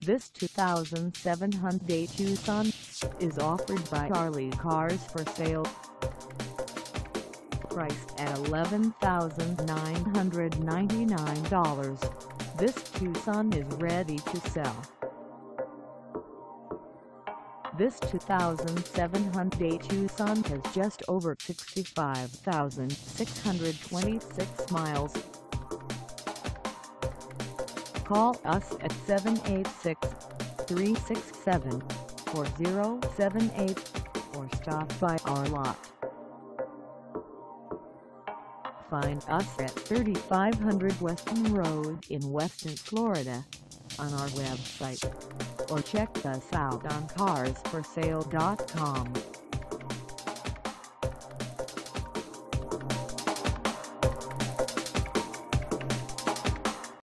This 2007 Hyundai Tucson is offered by Charlie Cars for Sale. Priced at $11,999, this Tucson is ready to sell. This 2007 Hyundai Tucson has just over 65,626 miles. Call us at 786-367-4078 or stop by our lot. Find us at 3500 Weston Road in Weston, Florida on our website, or check us out on carsforsale.com.